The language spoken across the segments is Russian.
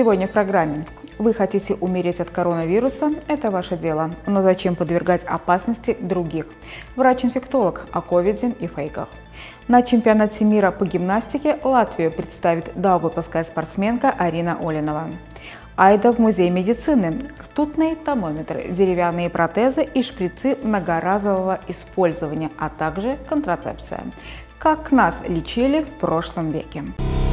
Сегодня в программе. Вы хотите умереть от коронавируса? Это ваше дело. Но зачем подвергать опасности других? Врач-инфектолог о ковиде и фейках. На чемпионате мира по гимнастике Латвию представит даугавпилская спортсменка Арина Олинова. Айда в музей медицины. Ртутные тонометры, деревянные протезы и шприцы многоразового использования, а также контрацепция. Как нас лечили в прошлом веке.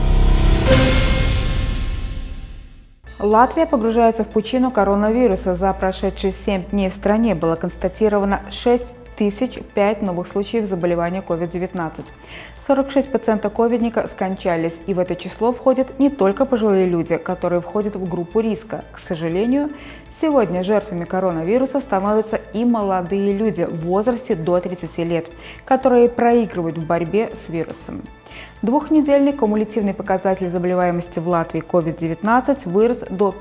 Латвия погружается в пучину коронавируса. За прошедшие 7 дней в стране было констатировано 6005 новых случаев заболевания COVID-19. 46 пациентов ковидника скончались, и в это число входят не только пожилые люди, которые входят в группу риска. К сожалению, сегодня жертвами коронавируса становятся и молодые люди в возрасте до 30 лет, которые проигрывают в борьбе с вирусом. Двухнедельный кумулятивный показатель заболеваемости в Латвии COVID-19 вырос до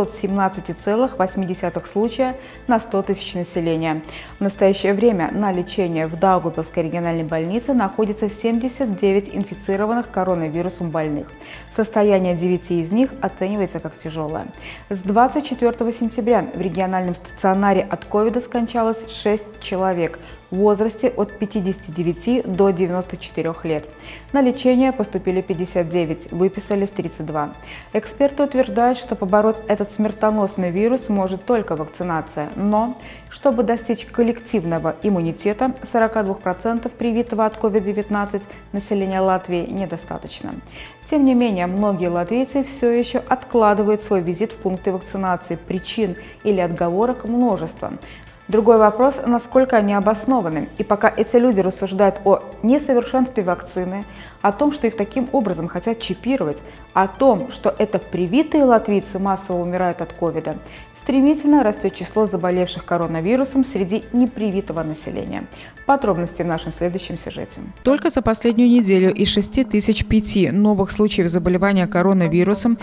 517,8 случая на 100 тысяч населения. В настоящее время на лечении в Даугавпилской региональной больнице находится 79 инфицированных коронавирусом больных. Состояние 9 из них оценивается как тяжелое. С 24 сентября в региональном стационаре от ковида скончалось 6 человек в возрасте от 59 до 94 лет. На лечение поступили 59, выписались 32. Эксперты утверждают, что побороть этот смертоносный вирус может только вакцинация. Но, чтобы достичь коллективного иммунитета, 42% привитого от COVID-19 населения Латвии недостаточно. Тем не менее, многие латвийцы все еще откладывают свой визит в пункты вакцинации. Причин или отговорок множество. Другой вопрос, насколько они обоснованы. И пока эти люди рассуждают о несовершенстве вакцины, о том, что их таким образом хотят чипировать, о том, что это привитые латвийцы массово умирают от ковида, стремительно растет число заболевших коронавирусом среди непривитого населения. Подробности в нашем следующем сюжете. Только за последнюю неделю из 6005 новых случаев заболевания коронавирусом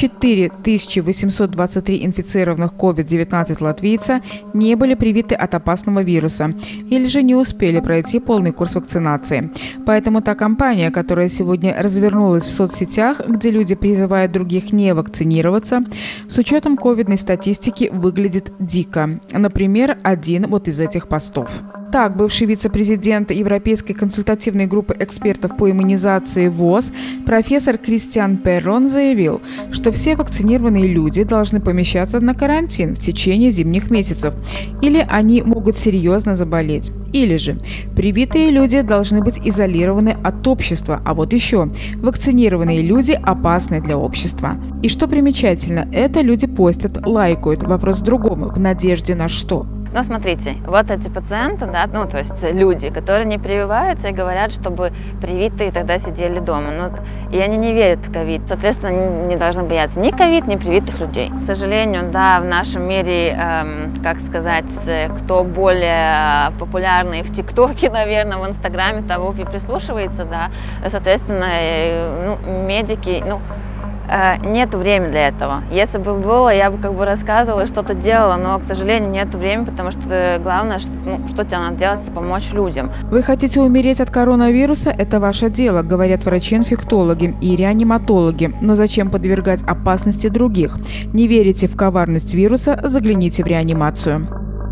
4823 инфицированных COVID-19 латвийца не были привиты от опасного вируса или же не успели пройти полный курс вакцинации. Поэтому та кампания, которая сегодня развернулась в соцсетях, где люди призывают других не вакцинироваться, с учетом ковидной статистики выглядит дико. Например, один вот из этих постов. Так, бывший вице-президент Европейской консультативной группы экспертов по иммунизации ВОЗ профессор Кристиан Перрон заявил, что все вакцинированные люди должны помещаться на карантин в течение зимних месяцев, или они могут серьезно заболеть, или же привитые люди должны быть изолированы от общества, а вот еще вакцинированные люди опасны для общества. И что примечательно, это люди постят, лайкают, вопрос в другом, в надежде на что? Ну, смотрите, вот эти пациенты, да, ну, то есть люди, которые не прививаются и говорят, чтобы привитые тогда сидели дома. Ну, и они не верят в ковид. Соответственно, они не должны бояться ни ковид, ни привитых людей. К сожалению, да, в нашем мире, как сказать, кто более популярный в ТикТоке, наверное, в Инстаграме, того и прислушивается, да. Соответственно, ну, медики, ну, нет времени для этого. Если бы было, я бы как бы рассказывала и что-то делала, но, к сожалению, нет времени, потому что главное, что тебе надо делать, это помочь людям. Вы хотите умереть от коронавируса? Это ваше дело, говорят врачи-инфектологи и реаниматологи. Но зачем подвергать опасности других? Не верите в коварность вируса? Загляните в реанимацию.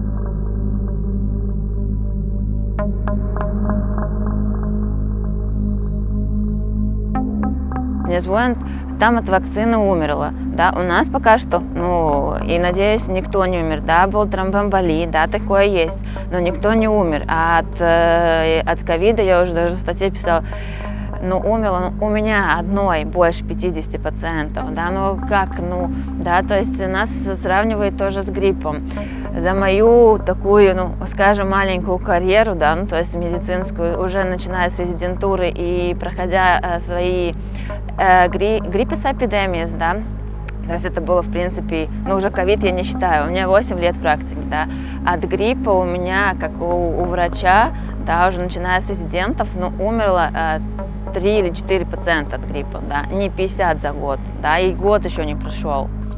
Мне звонят, там от вакцины умерла, да, у нас пока что, ну, и надеюсь, никто не умер, да, был тромбоэмболия, да, такое есть, но никто не умер, а от ковида, я уже даже в статье писала, ну, умерло, ну, у меня одной больше 50 пациентов, да, ну, как, ну, да, то есть нас сравнивают тоже с гриппом. За мою такую, ну, скажем, маленькую карьеру, да, ну, то есть медицинскую, уже начиная с резидентуры и проходя свои гриппис эпидемиес, да, то есть это было, в принципе, ну, уже ковид я не считаю, у меня 8 лет практики, да, от гриппа у меня, как у врача, да, уже начиная с резидентов, ну, умерло 3 или 4% от гриппа, да, не 50 за год, да, и год еще не прошел. В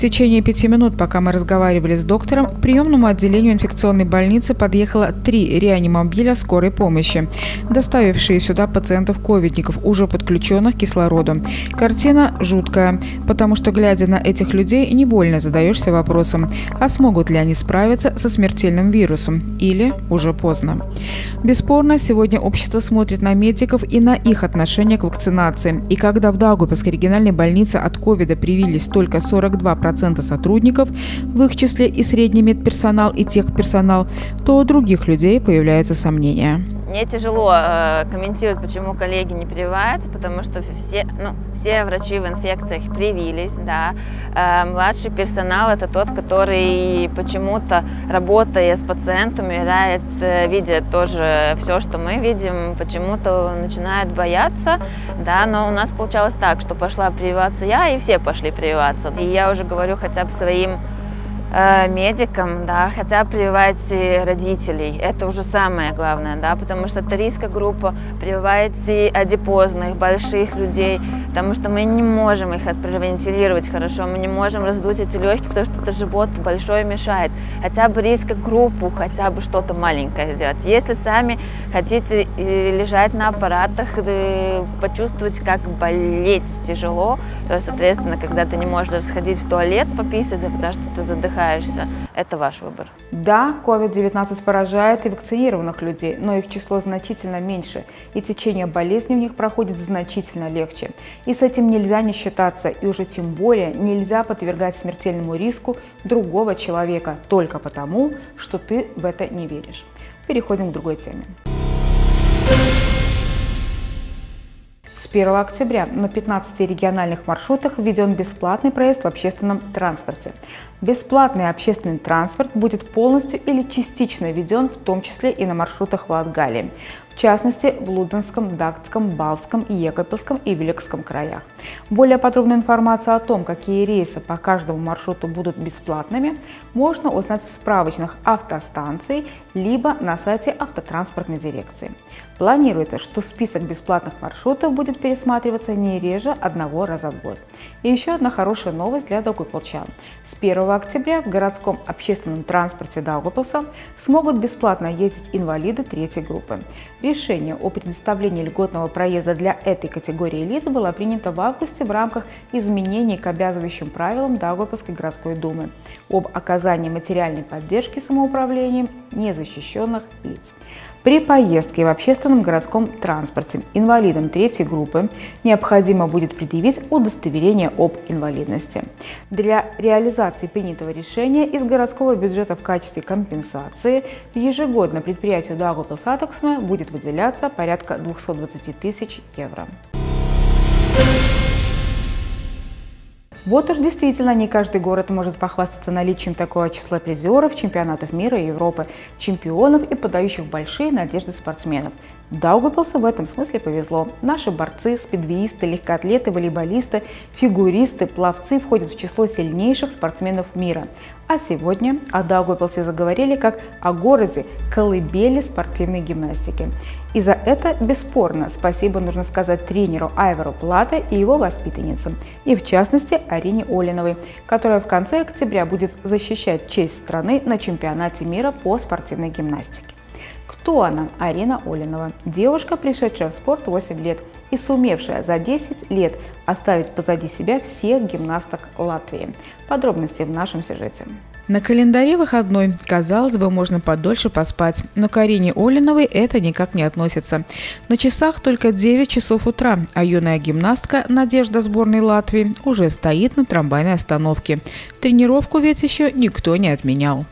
течение 5 минут, пока мы разговаривали с доктором, к приемному отделению инфекционной больницы подъехало 3 реанимобиля скорой помощи, доставившие сюда пациентов-ковидников, уже подключенных к кислороду. Картина жуткая, потому что, глядя на этих людей, невольно задаешься вопросом, а смогут ли они справиться со смертельным вирусом или уже поздно. Бесспорно, сегодня общество смотрит на медиков и на их отношение к вакцинации. И когда в Даугавпилской региональной больнице от ковида привились только 42% сотрудников, в их числе и средний медперсонал, и техперсонал, то у других людей появляются сомнения. Мне тяжело комментировать, почему коллеги не прививаются, потому что все врачи в инфекциях привились, да. Младший персонал – это тот, который почему-то, работая с пациентом, умирает, видя тоже все, что мы видим, почему-то начинает бояться, да. Но у нас получалось так, что пошла прививаться я, и все пошли прививаться. И я уже говорю хотя бы своим медикам, да, хотя прививайте родителей, это уже самое главное, да, потому что это рискогруппа, прививайте адипозных, больших людей, потому что мы не можем их отпровентилировать хорошо, мы не можем раздуть эти легкие, потому что это живот большой мешает, хотя бы рискогруппу, хотя бы что-то маленькое сделать. Если сами хотите лежать на аппаратах, почувствовать, как болеть тяжело, то, соответственно, когда ты не можешь даже сходить в туалет пописать, да, потому что ты задыхаешься, это ваш выбор. Да, COVID-19 поражает и вакцинированных людей, но их число значительно меньше, и течение болезни у них проходит значительно легче. И с этим нельзя не считаться, и уже тем более нельзя подвергать смертельному риску другого человека только потому, что ты в это не веришь. Переходим к другой теме. С 1 октября на 15 региональных маршрутах введен бесплатный проезд в общественном транспорте. Бесплатный общественный транспорт будет полностью или частично введен, в том числе и на маршрутах в Латгалии, в частности в Луденском, Дактском, Балском, Екапельском и Великском краях. Более подробную информацию о том, какие рейсы по каждому маршруту будут бесплатными, можно узнать в справочных автостанций либо на сайте автотранспортной дирекции. Планируется, что список бесплатных маршрутов будет пересматриваться не реже 1 раза в год. И еще одна хорошая новость для даугавпилчан. С 1 октября в городском общественном транспорте Даугавпилса смогут бесплатно ездить инвалиды 3-й группы. Решение о предоставлении льготного проезда для этой категории лиц было принято в августе в рамках изменений к обязывающим правилам Даугавпилской городской думы об оказании материальной поддержки самоуправлением незащищенных лиц. При поездке в общественном городском транспорте инвалидам 3-й группы необходимо будет предъявить удостоверение об инвалидности. Для реализации принятого решения из городского бюджета в качестве компенсации ежегодно предприятию Даугавпилсатексме будет выделяться порядка 220 тысяч евро. Вот уж действительно не каждый город может похвастаться наличием такого числа призеров чемпионатов мира и Европы, чемпионов и подающих большие надежды спортсменов. Даугавпилсу в этом смысле повезло. Наши борцы, спидвеисты, легкоатлеты, волейболисты, фигуристы, пловцы входят в число сильнейших спортсменов мира. А сегодня о Даугавпилсе заговорили как о городе колыбели спортивной гимнастики. И за это, бесспорно, спасибо нужно сказать тренеру Айвару Плате и его воспитанницам, и в частности Арине Олиновой, которая в конце октября будет защищать честь страны на чемпионате мира по спортивной гимнастике. Кто она, Арина Олинова? Девушка, пришедшая в спорт 8 лет и сумевшая за 10 лет оставить позади себя всех гимнасток Латвии. Подробности в нашем сюжете. На календаре выходной. Казалось бы, можно подольше поспать, но к Арине Олиновой это никак не относится. На часах только 9 часов утра, а юная гимнастка, надежда сборной Латвии, уже стоит на трамвайной остановке. Тренировку ведь еще никто не отменял.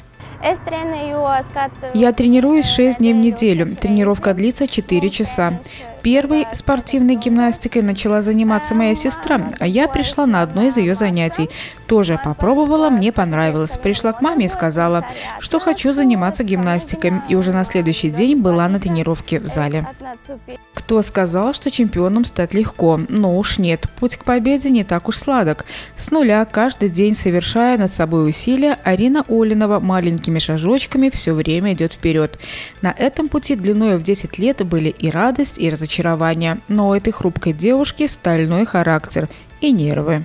Я тренируюсь 6 дней в неделю. Тренировка длится 4 часа. Первой спортивной гимнастикой начала заниматься моя сестра, а я пришла на одно из ее занятий. Тоже попробовала, мне понравилось. Пришла к маме и сказала, что хочу заниматься гимнастикой. И уже на следующий день была на тренировке в зале. Кто сказал, что чемпионом стать легко? Но уж нет, путь к победе не так уж сладок. С нуля, каждый день совершая над собой усилия, Арина Олинова маленькими шажочками все время идет вперед. На этом пути длиной в 10 лет были и радость, и разочарование. Но у этой хрупкой девушки стальной характер и нервы.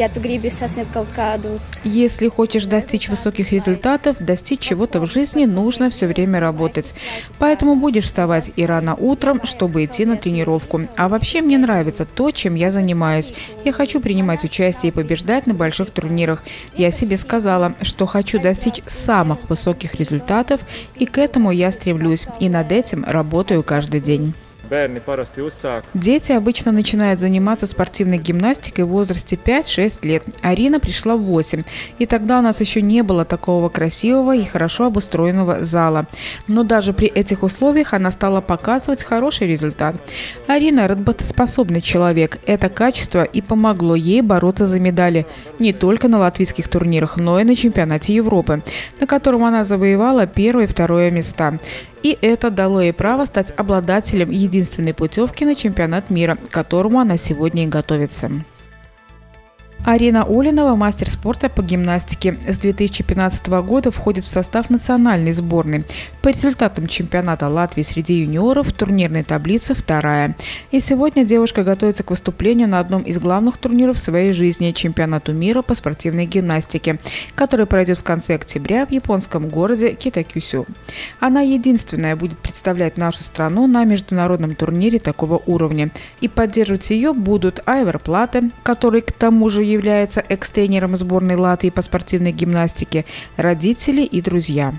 Если хочешь достичь высоких результатов, достичь чего-то в жизни, нужно все время работать. Поэтому будешь вставать и рано утром, чтобы идти на тренировку. А вообще мне нравится то, чем я занимаюсь. Я хочу принимать участие и побеждать на больших турнирах. Я себе сказала, что хочу достичь самых высоких результатов, и к этому я стремлюсь. И над этим работаю каждый день. Дети обычно начинают заниматься спортивной гимнастикой в возрасте 5-6 лет. Арина пришла в 8. И тогда у нас еще не было такого красивого и хорошо обустроенного зала. Но даже при этих условиях она стала показывать хороший результат. Арина – работоспособный человек. Это качество и помогло ей бороться за медали. Не только на латвийских турнирах, но и на чемпионате Европы, на котором она завоевала 1 и 2 места. И это дало ей право стать обладателем единственной путевки на чемпионат мира, к которому она сегодня и готовится. Арина Олинова – мастер спорта по гимнастике. С 2015 года входит в состав национальной сборной. По результатам чемпионата Латвии среди юниоров в турнирной таблице 2-я. И сегодня девушка готовится к выступлению на одном из главных турниров своей жизни – чемпионату мира по спортивной гимнастике, который пройдет в конце октября в японском городе Китакюсю. Она единственная будет представлять нашу страну на международном турнире такого уровня. И поддерживать ее будут Айвар Плате, который к тому же является экс-тренером сборной Латвии по спортивной гимнастике, родители и друзья.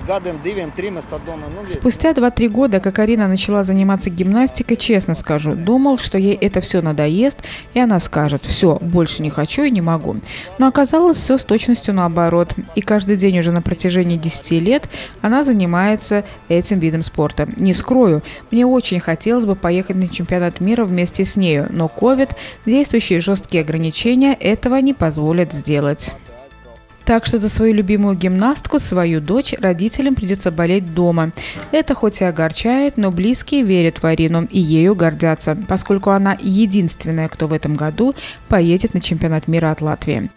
Спустя 2-3 года, как Арина начала заниматься гимнастикой, честно скажу, думал, что ей это все надоест, и она скажет: все, больше не хочу и не могу. Но оказалось все с точностью наоборот. И каждый день уже на протяжении 10 лет она занимается этим видом спорта. Не скрою, мне очень хотелось бы поехать на чемпионат мира вместе с нею, но COVID, действующие жесткие ограничения этого не позволят сделать. Так что за свою любимую гимнастку, свою дочь, родителям придется болеть дома. Это хоть и огорчает, но близкие верят в Арину и ею гордятся, поскольку она единственная, кто в этом году поедет на чемпионат мира от Латвии.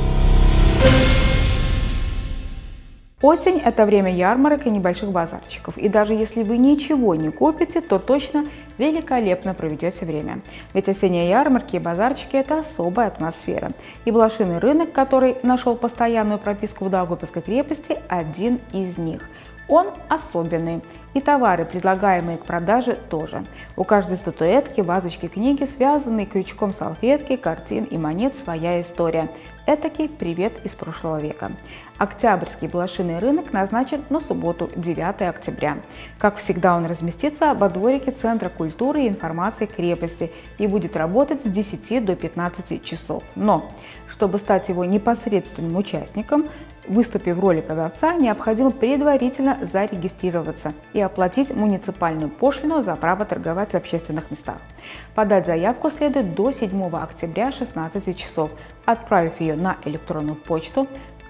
Осень – это время ярмарок и небольших базарчиков. И даже если вы ничего не купите, то точно великолепно проведете время. Ведь осенние ярмарки и базарчики – это особая атмосфера. И блошиный рынок, который нашел постоянную прописку в Даугавпилской крепости, один из них. Он особенный. И товары, предлагаемые к продаже, тоже. У каждой статуэтки, вазочки, книги, связанные крючком салфетки, картин и монет, своя история. Этакий привет из прошлого века. Октябрьский блошиный рынок назначен на субботу, 9 октября. Как всегда, он разместится во дворике Центра культуры и информации крепости и будет работать с 10 до 15 часов. Но, чтобы стать его непосредственным участником, выступив в роли продавца, необходимо предварительно зарегистрироваться и оплатить муниципальную пошлину за право торговать в общественных местах. Подать заявку следует до 7 октября 16 часов, отправив ее на электронную почту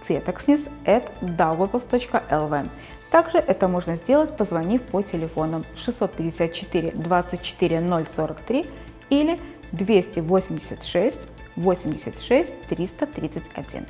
cetaksnis@daugavpils.lv. Также это можно сделать, позвонив по телефонам 654 24 043 или 286 86 331.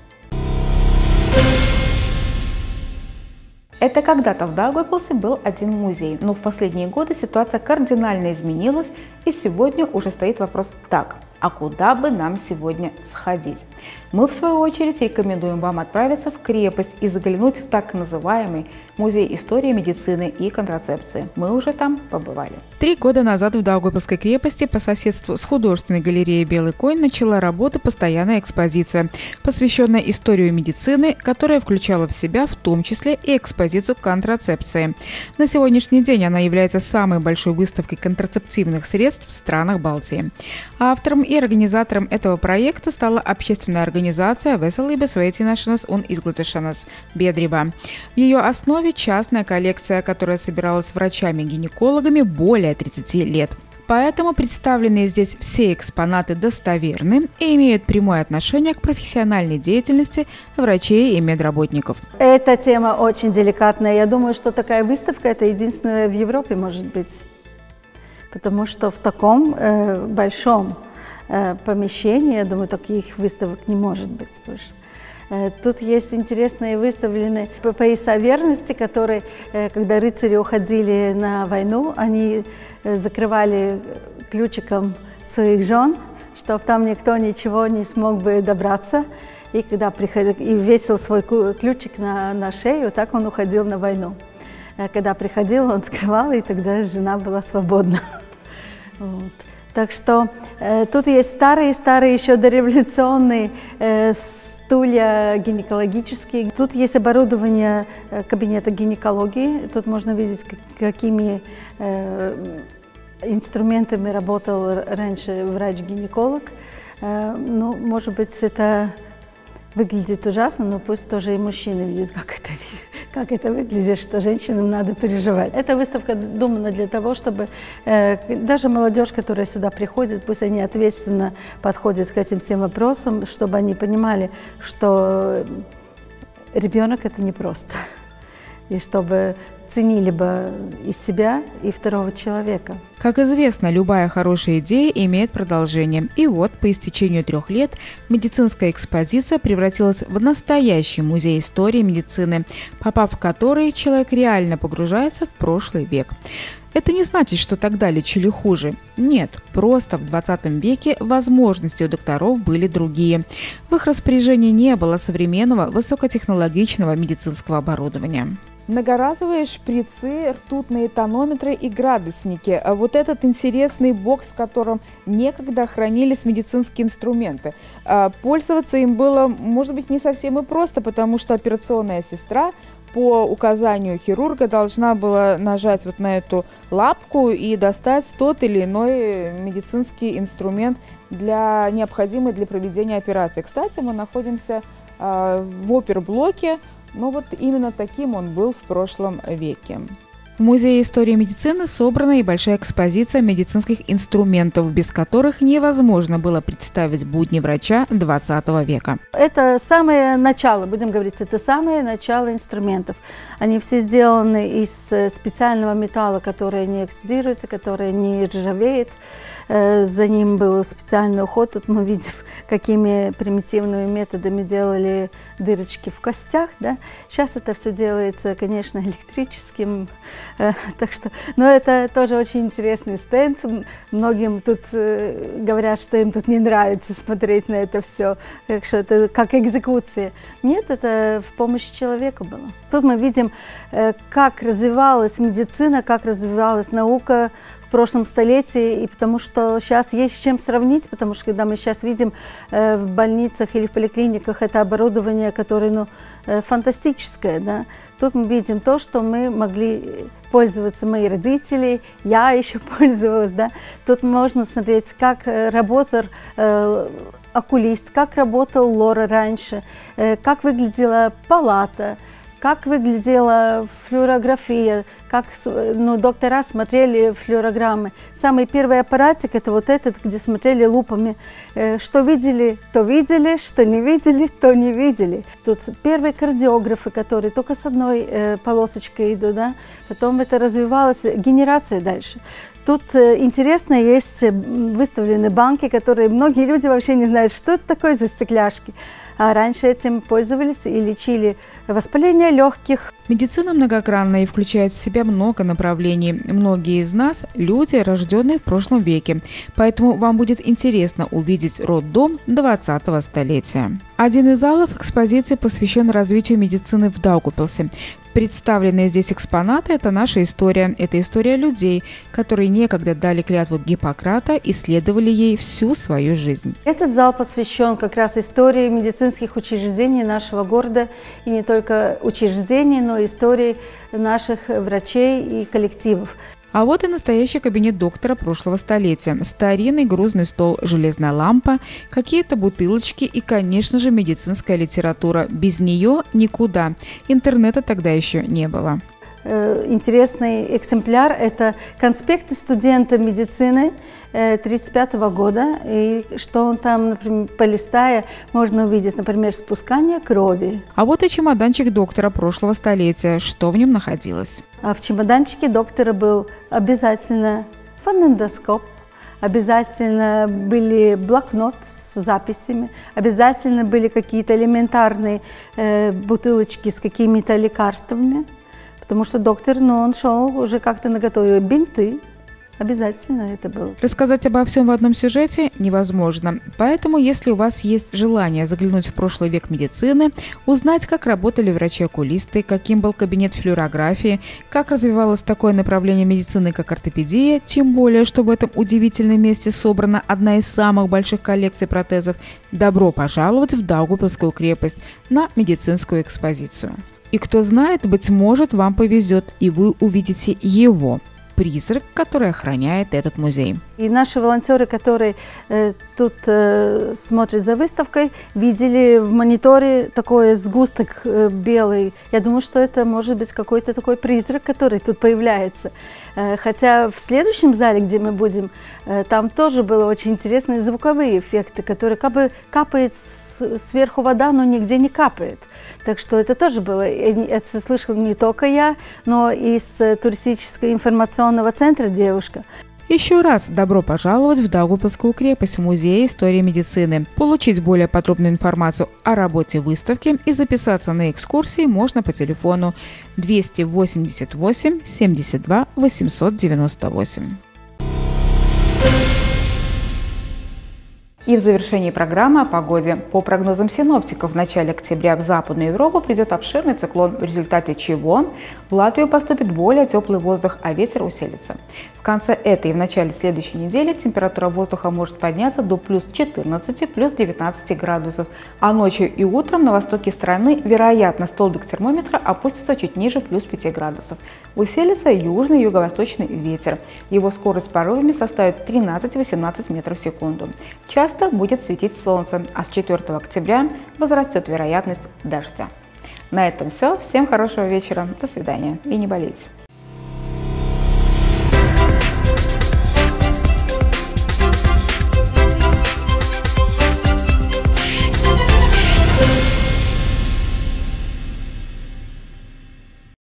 Это когда-то в Даугавпилсе был один музей, но в последние годы ситуация кардинально изменилась, и сегодня уже стоит вопрос так: а куда бы нам сегодня сходить? Мы, в свою очередь, рекомендуем вам отправиться в крепость и заглянуть в так называемый музей истории медицины и контрацепции. Мы уже там побывали. 3 года назад в Даугавпилской крепости по соседству с художественной галереей «Белый конь» начала работа постоянная экспозиция, посвященная истории медицины, которая включала в себя в том числе и экспозицию контрацепции. На сегодняшний день она является самой большой выставкой контрацептивных средств в странах Балтии. Автором и организатором этого проекта стала общественная организация Veselības veicināšanas un izglītošanas biedrība. В ее основе частная коллекция, которая собиралась врачами-гинекологами более 30 лет. Поэтому представленные здесь все экспонаты достоверны и имеют прямое отношение к профессиональной деятельности врачей и медработников. Эта тема очень деликатная. Я думаю, что такая выставка – это единственная в Европе, может быть. Потому что в таком большом помещении, я думаю, таких выставок не может быть больше. Тут есть интересные выставленные пояса верности, которые, когда рыцари уходили на войну, они закрывали ключиком своих жен, чтобы там никто ничего не смог бы добраться. И когда приходил, и весил свой ключик на шею, так он уходил на войну. Когда приходил, он скрывал, и тогда жена была свободна. Вот. Так что тут есть старые еще дореволюционные стулья гинекологические. Тут есть оборудование кабинета гинекологии. Тут можно видеть, какими инструментами работал раньше врач-гинеколог. Ну, может быть, это выглядит ужасно, но пусть тоже и мужчины видят, как это выглядит, что женщинам надо переживать. Эта выставка думана для того, чтобы даже молодежь, которая сюда приходит, пусть они ответственно подходят к этим всем вопросам, чтобы они понимали, что ребенок – это непросто, и чтобы ценили бы и себя, и второго человека. Как известно, любая хорошая идея имеет продолжение. И вот, по истечению 3 лет, медицинская экспозиция превратилась в настоящий музей истории медицины, попав в который человек реально погружается в прошлый век. Это не значит, что тогда лечили хуже. Нет, просто в 20 веке возможности у докторов были другие. В их распоряжении не было современного высокотехнологичного медицинского оборудования. Многоразовые шприцы, ртутные тонометры и градусники. Вот этот интересный бокс, в котором некогда хранились медицинские инструменты. Пользоваться им было, может быть, не совсем и просто, потому что операционная сестра по указанию хирурга должна была нажать вот на эту лапку и достать тот или иной медицинский инструмент, необходимый для проведения операции. Кстати, мы находимся в оперблоке. Но вот именно таким он был в прошлом веке. В Музее истории медицины собрана и большая экспозиция медицинских инструментов, без которых невозможно было представить будни врача 20 века. Это самое начало, будем говорить, это самое начало инструментов. Они все сделаны из специального металла, который не оксидируется, который не ржавеет. За ним был специальный уход. Тут мы видим, какими примитивными методами делали дырочки в костях. Да? Сейчас это все делается, конечно, электрическим. Так что, но это тоже очень интересный стенд. Многим тут говорят, что им тут не нравится смотреть на это все, что это как экзекуция. Нет, это в помощь человеку было. Тут мы видим, как развивалась медицина, как развивалась наука в прошлом столетии, и потому что сейчас есть с чем сравнить, потому что когда мы сейчас видим в больницах или в поликлиниках это оборудование, которое фантастическое, да? Тут мы видим то, что мы могли пользоваться мои родители, я еще пользовалась, да? Тут можно смотреть, как работал окулист, как работал Лора раньше, как выглядела палата, как выглядела флюорография, как доктора смотрели флюорограммы. Самый первый аппаратик – это вот этот, где смотрели лупами. Что видели, то видели, что не видели, то не видели. Тут первые кардиографы, которые только с одной полосочкой идут, да? Потом это развивалось, генерация дальше. Тут интересно, есть выставлены банки, которые многие люди вообще не знают, что это такое за стекляшки. А раньше этим пользовались и лечили воспаление легких. Медицина многогранна и включает в себя много направлений. Многие из нас – люди, рожденные в прошлом веке. Поэтому вам будет интересно увидеть роддом 20-го столетия. Один из залов экспозиции посвящен развитию медицины в Даугавпилсе. Представленные здесь экспонаты – это наша история. Это история людей, которые некогда дали клятву Гиппократа и следовали ей всю свою жизнь. Этот зал посвящен как раз истории медицинских учреждений нашего города. И не только учреждений, но и истории наших врачей и коллективов. А вот и настоящий кабинет доктора прошлого столетия. Старинный грузный стол, железная лампа, какие-то бутылочки и, конечно же, медицинская литература. Без нее никуда. Интернета тогда еще не было. Интересный экземпляр – это конспекты студента медицины 1935 года. И что он там, например, полистая, можно увидеть, например, спускание крови. А вот и чемоданчик доктора прошлого столетия. Что в нем находилось? А в чемоданчике доктора был обязательно фонендоскоп, обязательно были блокнот с записями, обязательно были какие-то элементарные бутылочки с какими-то лекарствами. Потому что доктор, он шел уже как-то наготове. Бинты, Обязательно это было. Рассказать обо всем в одном сюжете невозможно. Поэтому, если у вас есть желание заглянуть в прошлый век медицины, узнать, как работали врачи-окулисты, каким был кабинет флюорографии, как развивалось такое направление медицины, как ортопедия, тем более, что в этом удивительном месте собрана одна из самых больших коллекций протезов, добро пожаловать в Даугавпилскую крепость на медицинскую экспозицию. И кто знает, быть может, вам повезет, и вы увидите его призрак, который охраняет этот музей. И наши волонтеры, которые тут смотрят за выставкой, видели в мониторе такой сгусток белый. Я думаю, что это может быть какой-то такой призрак, который тут появляется. Хотя в следующем зале, где мы будем, там тоже были очень интересные звуковые эффекты, которые как бы капает сверху вода, но нигде не капает. Так что это тоже было, это слышала не только я, но и из туристического информационного центра девушка. Еще раз добро пожаловать в Даугавпилскую крепость, в Музей истории медицины. Получить более подробную информацию о работе выставки и записаться на экскурсии можно по телефону 288 72 898. И в завершении программы о погоде. По прогнозам синоптиков, в начале октября в Западную Европу придет обширный циклон, в результате чего в Латвию поступит более теплый воздух, а ветер усилится. В конце этой и в начале следующей недели температура воздуха может подняться до плюс 14, плюс 19 градусов, а ночью и утром на востоке страны, вероятно, столбик термометра опустится чуть ниже плюс 5 градусов. Усилится южный и юго-восточный ветер. Его скорость порывами составит 13-18 метров в секунду. Часто будет светить солнце, а с 4 октября возрастет вероятность дождя. На этом все. Всем хорошего вечера. До свидания. И не болейте.